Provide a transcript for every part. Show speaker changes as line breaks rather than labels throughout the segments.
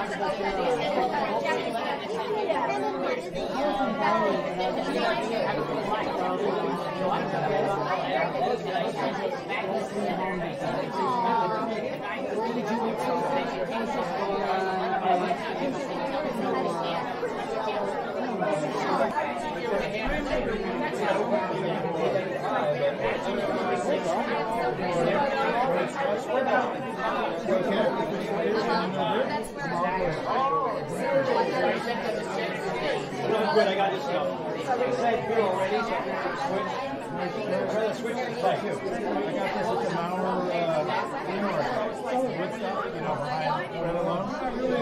Good, I got this stuff. Side view already. Switch to the back. I got this at the Mauer Woodstock, you know, right along.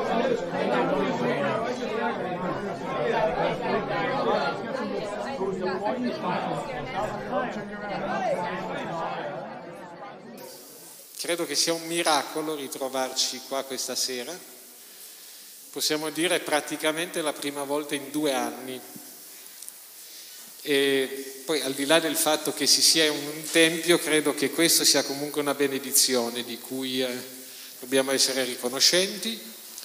Credo che sia un miracolo ritrovarci qua questa sera. Possiamo dire praticamente la prima volta in 2 anni. E poi, al di là del fatto che si sia in un tempio, credo che questo sia comunque una benedizione di cui dobbiamo essere riconoscenti.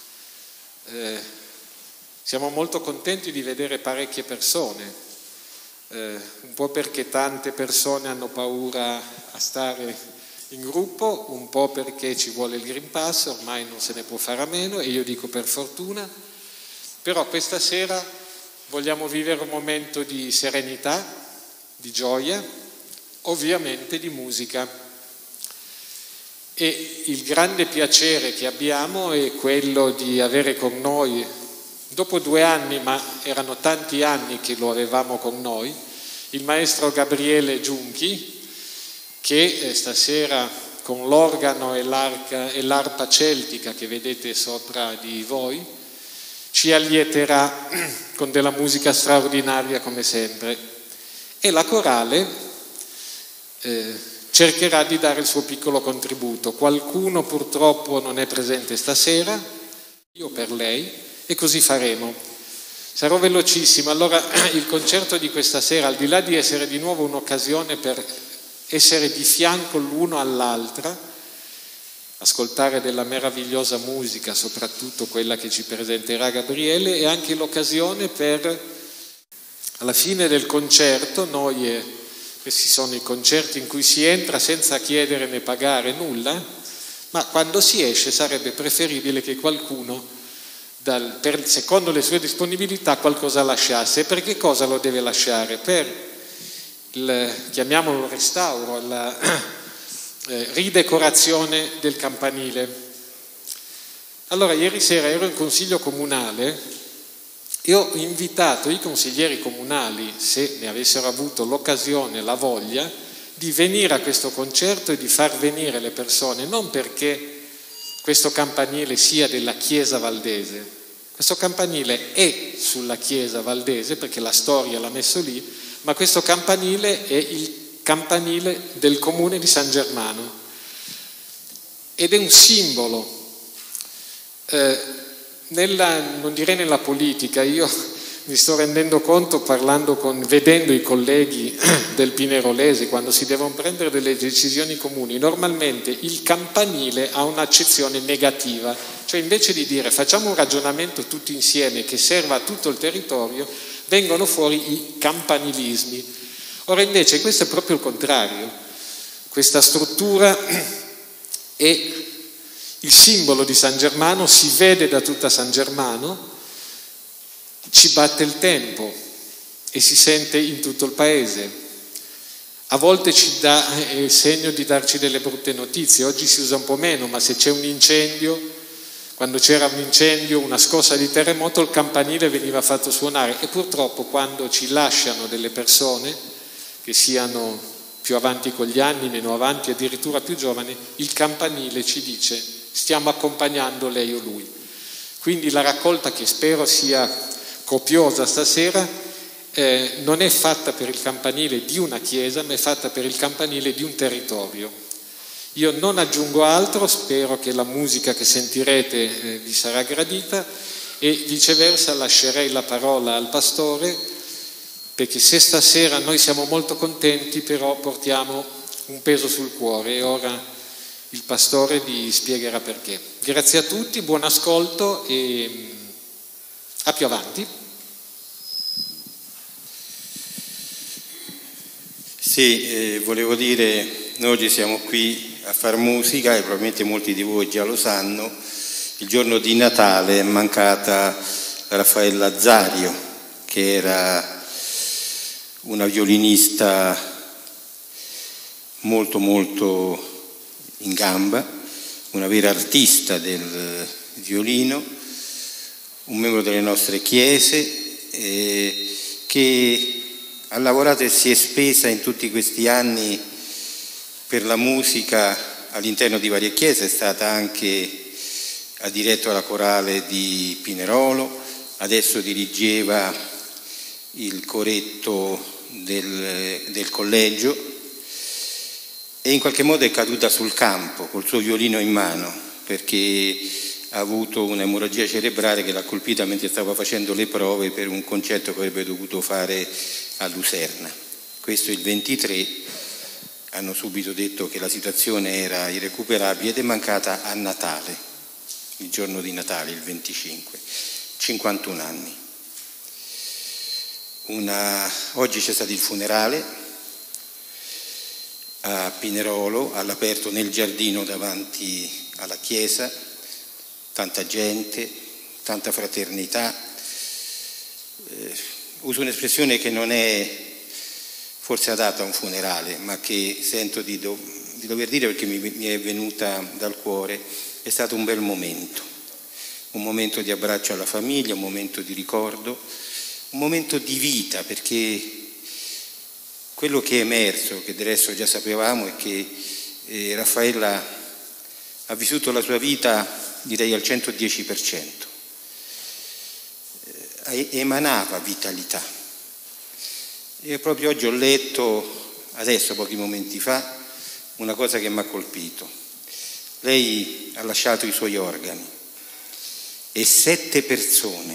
Siamo molto contenti di vedere parecchie persone, un po' perché tante persone hanno paura a stare in gruppo, un po' perché ci vuole il Green Pass, ormai non se ne può fare a meno, e io dico per fortuna. Però questa sera vogliamo vivere un momento di serenità, di gioia, ovviamente di musica. E il grande piacere che abbiamo è quello di avere con noi, dopo 2 anni, ma erano tanti anni che lo avevamo con noi, il maestro Gabriele Giunchi, che stasera con l'organo e l'arpa celtica che vedete sopra di voi ci allieterà con della musica straordinaria come sempre, e la corale cercherà di dare il suo piccolo contributo. Qualcuno purtroppo non è presente stasera, io per lei, e così faremo. Sarò velocissimo. Allora, il concerto di questa sera, al di là di essere di nuovo un'occasione per essere di fianco l'uno all'altra, ascoltare della meravigliosa musica, soprattutto quella che ci presenterà Gabriele, è anche l'occasione per, alla fine del concerto, questi sono i concerti in cui si entra senza chiedere né pagare nulla, ma quando si esce sarebbe preferibile che qualcuno, secondo le sue disponibilità, qualcosa lasciasse. Per che cosa lo deve lasciare? Per chiamiamolo restauro, la ridecorazione del campanile. Allora, ieri sera ero in consiglio comunale e ho invitato i consiglieri comunali, se ne avessero avuto l'occasione, la voglia, di venire a questo concerto e di far venire le persone, non perché questo campanile sia della Chiesa Valdese. Questo campanile è sulla Chiesa Valdese perché la storia l'ha messo lì, ma questo campanile è il campanile del comune di San Germano ed è un simbolo. Non direi nella politica, io mi sto rendendo conto vedendo i colleghi del Pinerolese, quando si devono prendere delle decisioni comuni, normalmente il campanile ha un'accezione negativa, cioè invece di dire facciamo un ragionamento tutti insieme che serva a tutto il territorio, vengono fuori i campanilismi. Ora invece questo è proprio il contrario, questa struttura è il simbolo di San Germano, si vede da tutta San Germano, ci batte il tempo e si sente in tutto il paese. A volte ci dà il segno di darci delle brutte notizie, oggi si usa un po' meno, ma se c'è un incendio, quando c'era un incendio, una scossa di terremoto, il campanile veniva fatto suonare, e purtroppo quando ci lasciano delle persone, che siano più avanti con gli anni, meno avanti, addirittura più giovani, il campanile ci dice stiamo accompagnando lei o lui. Quindi la raccolta, che spero sia copiosa stasera, non è fatta per il campanile di una chiesa, ma è fatta per il campanile di un territorio. Io non aggiungo altro, spero che la musica che sentirete vi sarà gradita, e viceversa lascerei la parola al pastore, perché se stasera noi siamo molto contenti, però portiamo un peso sul cuore, e ora il pastore vi spiegherà perché. Grazie a tutti, buon ascolto e a più avanti.
Sì, volevo dire, noi oggi siamo qui a far musica e probabilmente molti di voi già lo sanno, il giorno di Natale è mancata Raffaella Zario, che era una violinista molto molto in gamba, una vera artista del violino, un membro delle nostre chiese che ha lavorato e si è spesa in tutti questi anni per la musica all'interno di varie chiese, ha diretto la corale di Pinerolo, adesso dirigeva il coretto del collegio e in qualche modo è caduta sul campo col suo violino in mano perché ha avuto un'emorragia cerebrale che l'ha colpita mentre stava facendo le prove per un concerto che avrebbe dovuto fare a Luserna. Questo il 23, hanno subito detto che la situazione era irrecuperabile ed è mancata a Natale, il giorno di Natale, il 25, 51 anni. Oggi c'è stato il funerale a Pinerolo, all'aperto nel giardino davanti alla chiesa, tanta gente, tanta fraternità. Uso un'espressione che non è forse adatta a un funerale, ma che sento di dover dire perché mi è venuta dal cuore. È stato un bel momento, un momento di abbraccio alla famiglia, un momento di ricordo, un momento di vita, perché quello che è emerso, che del resto già sapevamo, è che Raffaella ha vissuto la sua vita, direi, al 110%. Emanava vitalità. E proprio oggi ho letto, adesso pochi momenti fa, una cosa che mi ha colpito. Lei ha lasciato i suoi organi e 7 persone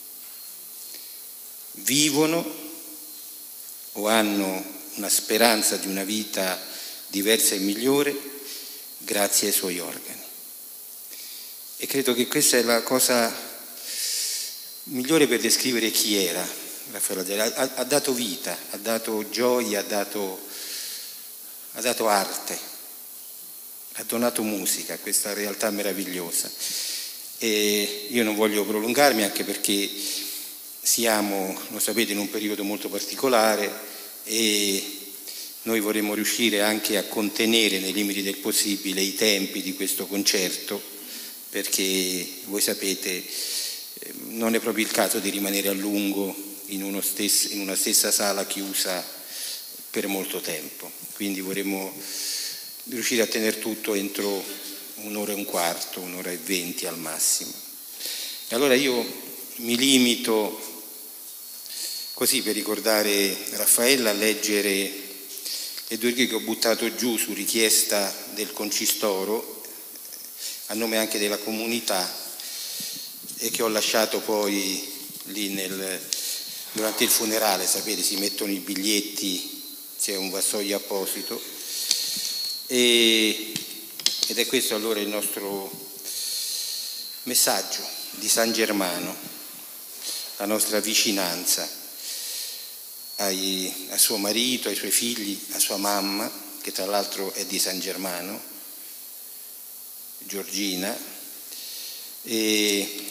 vivono o hanno una speranza di una vita diversa e migliore grazie ai suoi organi. E credo che questa è la cosa migliore per descrivere chi era Raffaella Zario. Ha dato vita, ha dato gioia, ha dato arte, ha donato musica a questa realtà meravigliosa. E io non voglio prolungarmi, anche perché siamo, lo sapete, in un periodo molto particolare e noi vorremmo riuscire anche a contenere nei limiti del possibile i tempi di questo concerto, perché voi sapete non è proprio il caso di rimanere a lungo in una stessa sala chiusa per molto tempo. Quindi vorremmo riuscire a tenere tutto entro 1 ora e un quarto, 1 ora e 20 al massimo. E allora io mi limito, così per ricordare Raffaella, a leggere le 2 righe che ho buttato giù su richiesta del Concistoro, a nome anche della comunità, e che ho lasciato poi lì durante il funerale. Sapete, si mettono i biglietti, c'è un vassoio apposito, ed è questo allora il nostro messaggio di San Germano, la nostra vicinanza a suo marito, ai suoi figli, a sua mamma, che tra l'altro è di San Germano, Giorgina, e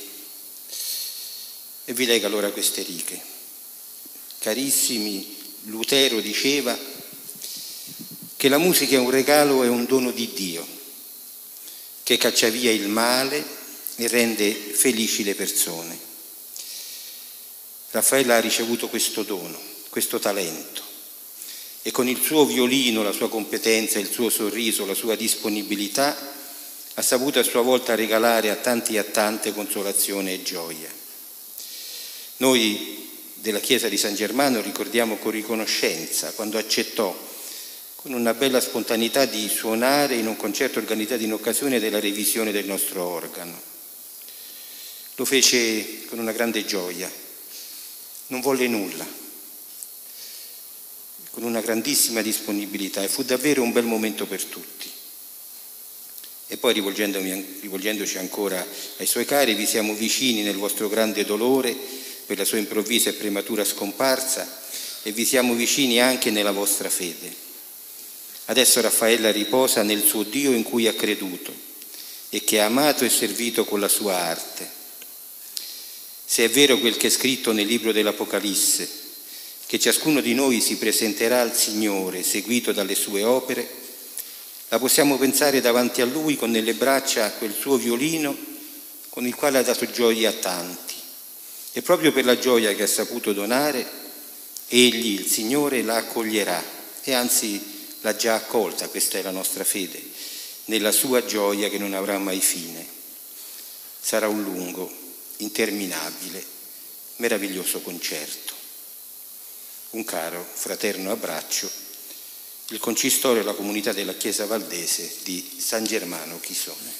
vi leggo allora queste righe. Carissimi, Lutero diceva che la musica è un regalo e un dono di Dio, che caccia via il male e rende felici le persone. Raffaella ha ricevuto questo dono, questo talento, e con il suo violino, la sua competenza, il suo sorriso, la sua disponibilità, ha saputo a sua volta regalare a tanti e a tante consolazione e gioia. Noi della Chiesa di San Germano ricordiamo con riconoscenza quando accettò con una bella spontaneità di suonare in un concerto organizzato in occasione della revisione del nostro organo. Lo fece con una grande gioia, non volle nulla, con una grandissima disponibilità, e fu davvero un bel momento per tutti. E poi rivolgendoci ancora ai suoi cari, vi siamo vicini nel vostro grande dolore per la sua improvvisa e prematura scomparsa e vi siamo vicini anche nella vostra fede. Adesso Raffaella riposa nel suo Dio in cui ha creduto e che ha amato e servito con la sua arte. Se è vero quel che è scritto nel libro dell'Apocalisse, che ciascuno di noi si presenterà al Signore seguito dalle sue opere, la possiamo pensare davanti a Lui con nelle braccia quel suo violino con il quale ha dato gioia a tanti. E proprio per la gioia che ha saputo donare, Egli, il Signore, la accoglierà e anzi l'ha già accolta, questa è la nostra fede, nella sua gioia che non avrà mai fine. Sarà un lungo, interminabile, meraviglioso concerto. Un caro, fraterno abbraccio, il Concistore e la comunità della Chiesa Valdese di San Germano Chisone.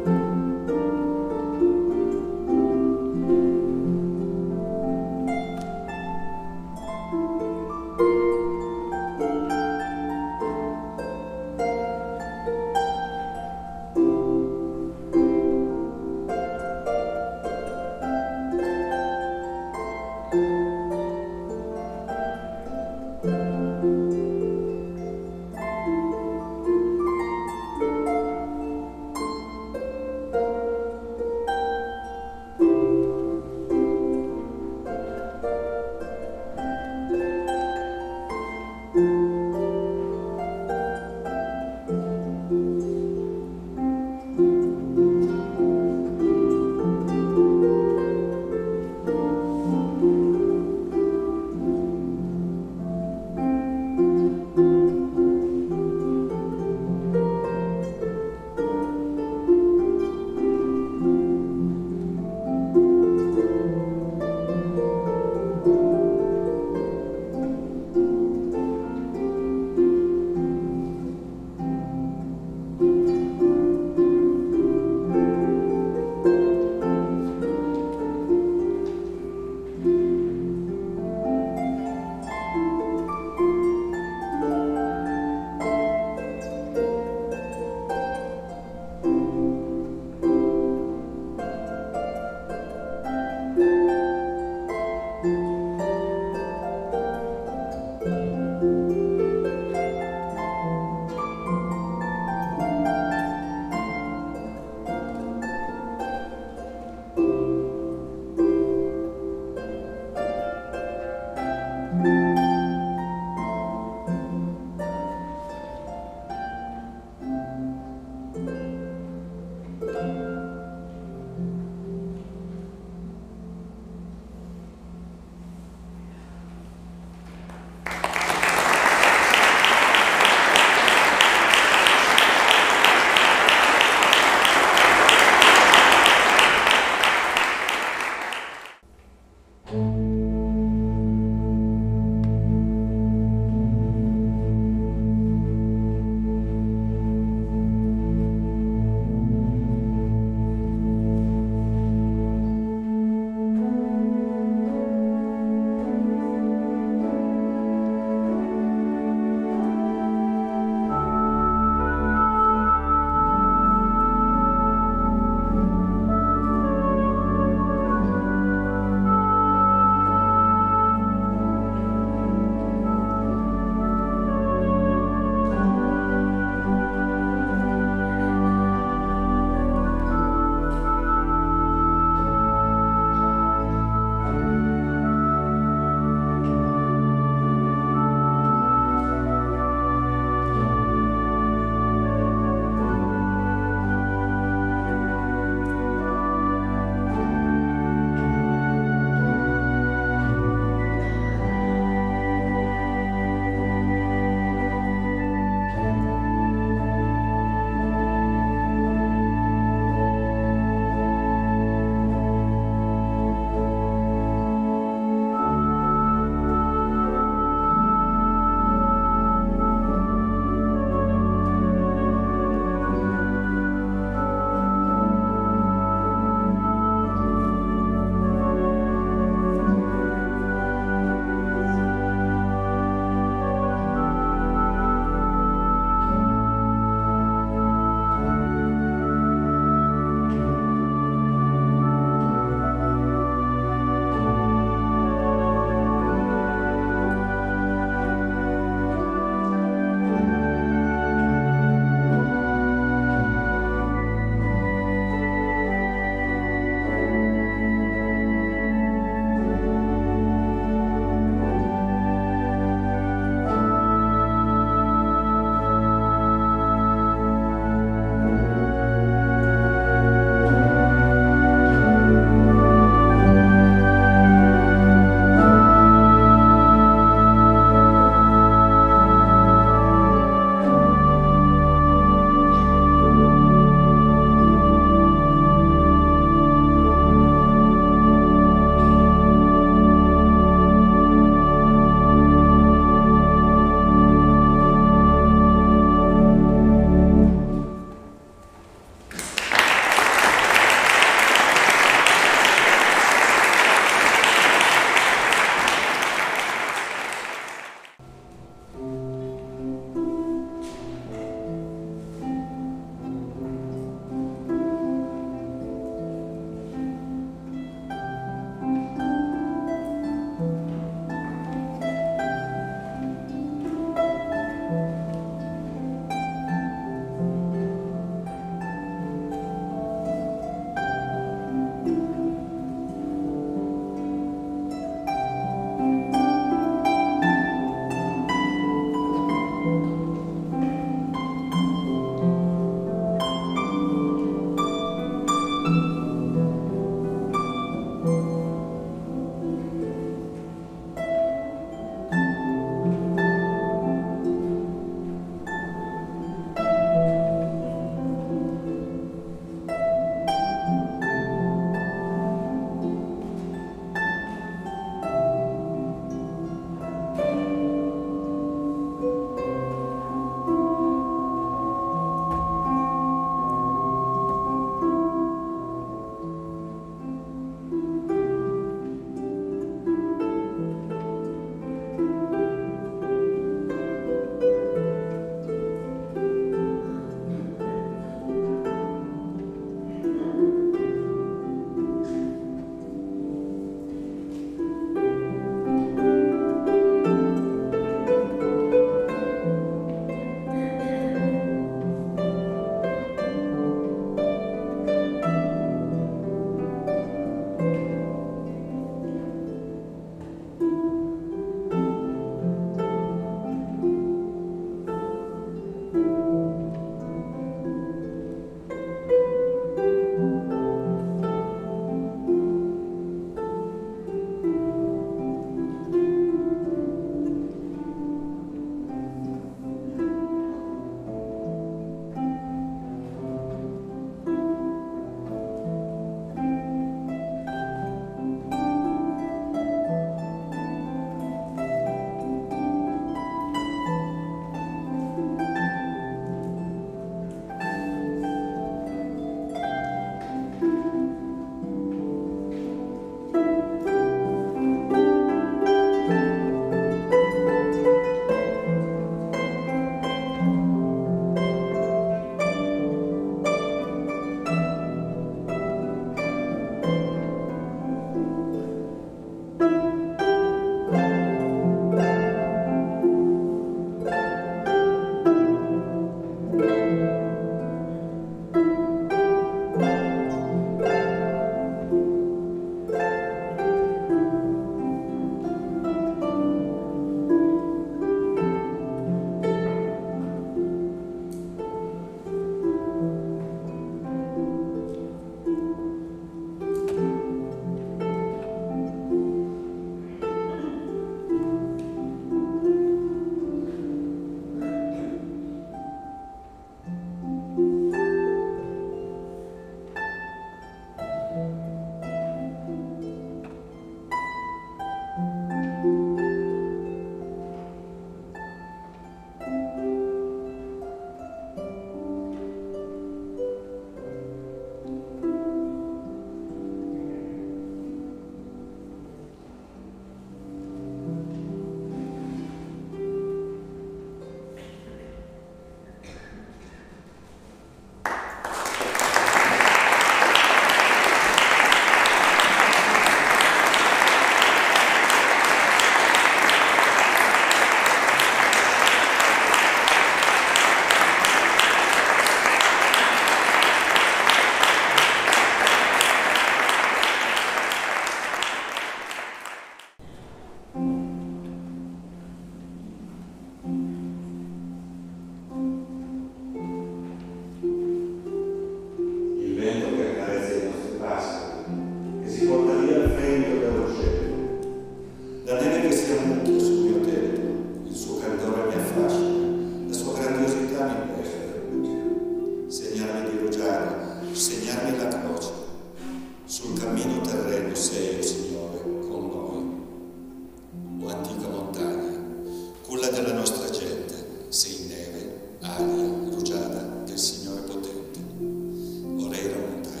quella della nostra gente, se in neve, aria, rugiada del Signore potente, ora la montagna.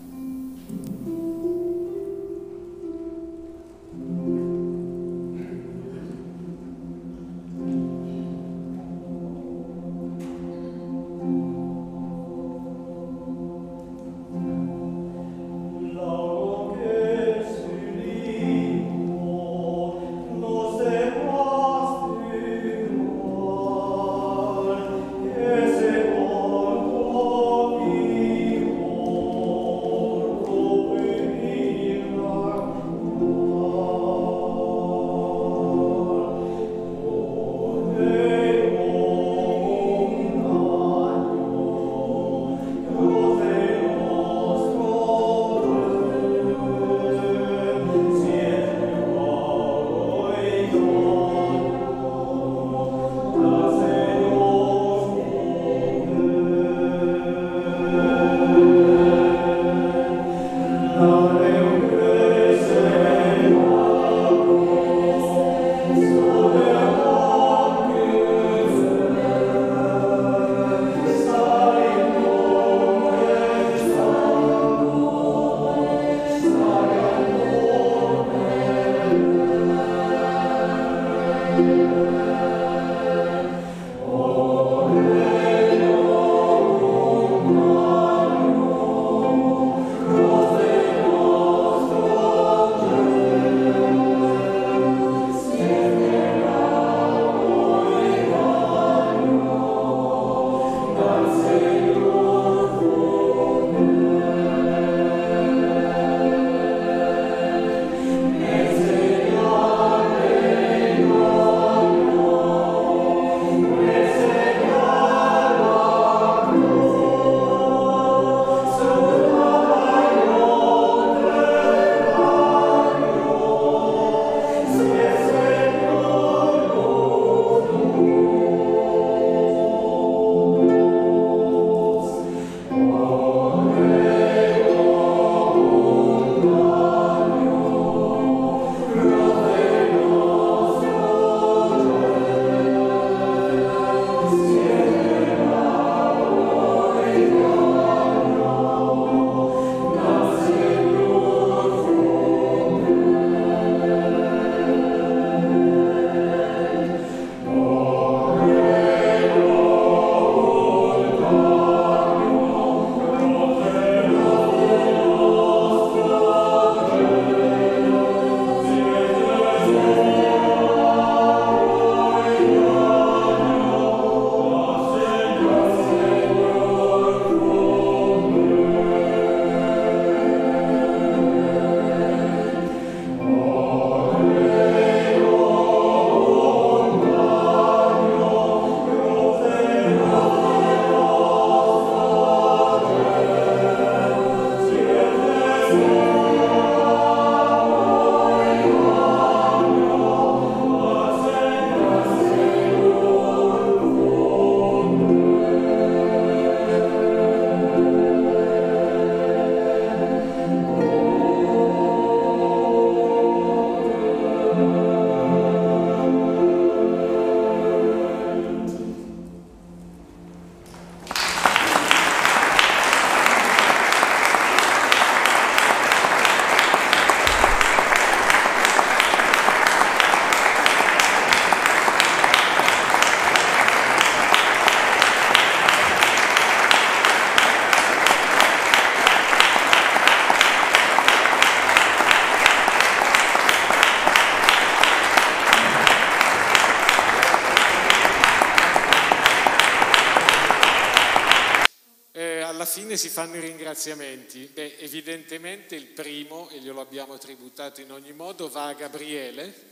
fine si fanno i ringraziamenti. Beh, evidentemente il primo, e glielo abbiamo tributato in ogni modo, va a Gabriele.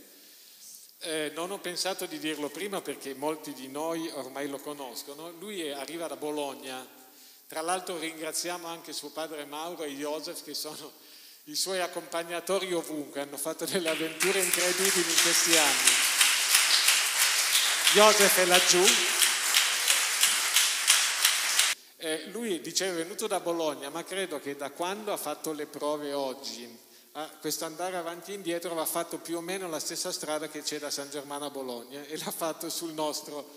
Non ho pensato di dirlo prima perché molti di noi ormai lo conoscono. Lui arriva da Bologna. Tra l'altro ringraziamo anche suo padre Mauro e Joseph, che sono i suoi accompagnatori ovunque, hanno fatto delle avventure incredibili in questi anni. Joseph è laggiù. Lui diceva è venuto da Bologna, ma credo che da quando ha fatto le prove oggi questo andare avanti e indietro va fatto più o meno la stessa strada che c'è da San Germano a Bologna, e l'ha fatto sul nostro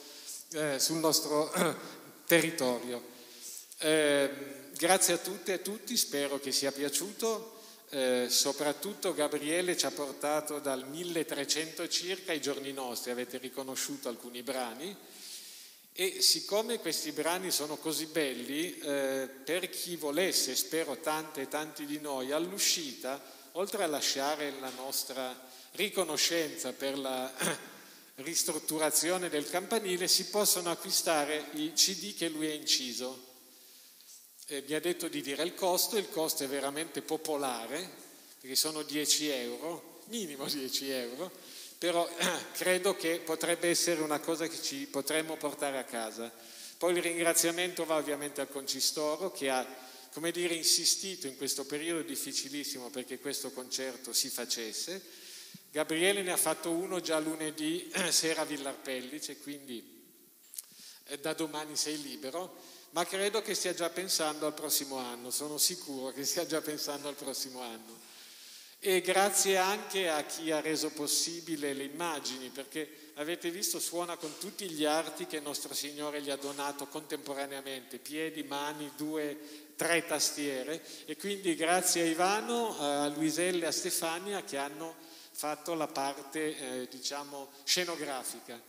territorio. Grazie a tutte e a tutti, spero che sia piaciuto. Soprattutto Gabriele ci ha portato dal 1300 circa ai giorni nostri, avete riconosciuto alcuni brani, e siccome questi brani sono così belli, per chi volesse, spero tante e tanti di noi, all'uscita, oltre a lasciare la nostra riconoscenza per la ristrutturazione del campanile, si possono acquistare i CD che lui ha inciso. Mi ha detto di dire il costo è veramente popolare, perché sono 10 euro, minimo 10 euro, però credo che potrebbe essere una cosa che ci potremmo portare a casa. Poi il ringraziamento va ovviamente al Concistoro, che ha, come dire, insistito in questo periodo difficilissimo perché questo concerto si facesse. Gabriele ne ha fatto uno già lunedì sera a Villarpellice, quindi da domani sei libero. Ma credo che stia già pensando al prossimo anno, sono sicuro che stia già pensando al prossimo anno. E grazie anche a chi ha reso possibile le immagini, perché avete visto, suona con tutti gli arti che Nostro Signore gli ha donato contemporaneamente, piedi, mani, 2, 3 tastiere, e quindi grazie a Ivano, a Luisella e a Stefania che hanno fatto la parte, diciamo, scenografica.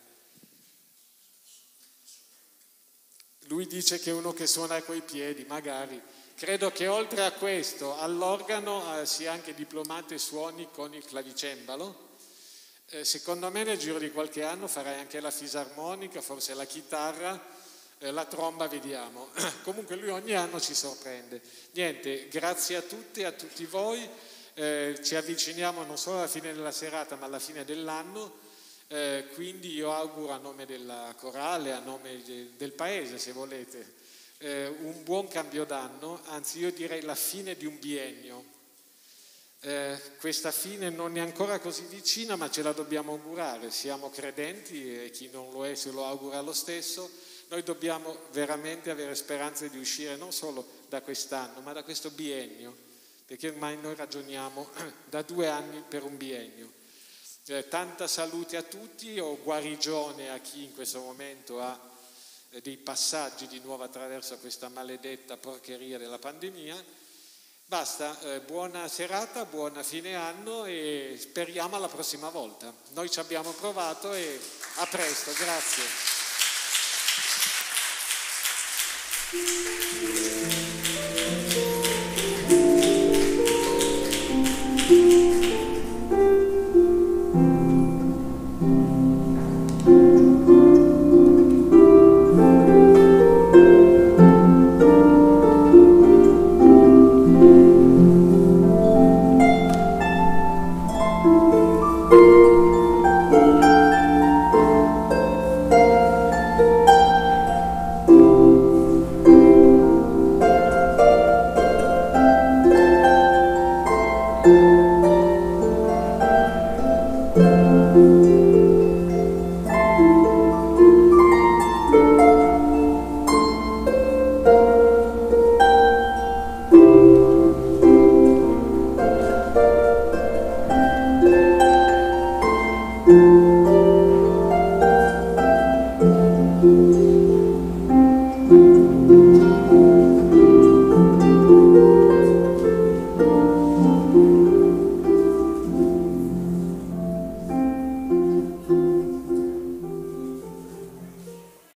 Lui dice che è uno che suona coi piedi, magari. Credo che oltre a questo, all'organo sia anche diplomato e suoni con il clavicembalo. Secondo me nel giro di qualche anno farai anche la fisarmonica, forse la chitarra, la tromba, vediamo. Comunque lui ogni anno ci sorprende. Niente, grazie a tutti e a tutti voi. Ci avviciniamo non solo alla fine della serata, ma alla fine dell'anno. Quindi io auguro a nome della Corale, a nome del paese, se volete, un buon cambio d'anno, anzi io direi la fine di un biennio. Questa fine non è ancora così vicina, ma ce la dobbiamo augurare, siamo credenti e chi non lo è se lo augura lo stesso. Noi dobbiamo veramente avere speranze di uscire non solo da quest'anno, ma da questo biennio, perché ormai noi ragioniamo da 2 anni per un biennio. Tanta salute a tutti, o guarigione a chi in questo momento ha dei passaggi di nuovo attraverso questa maledetta porcheria della pandemia. Basta, buona serata, buona fine anno e speriamo alla prossima volta. Noi ci abbiamo provato e a presto, grazie.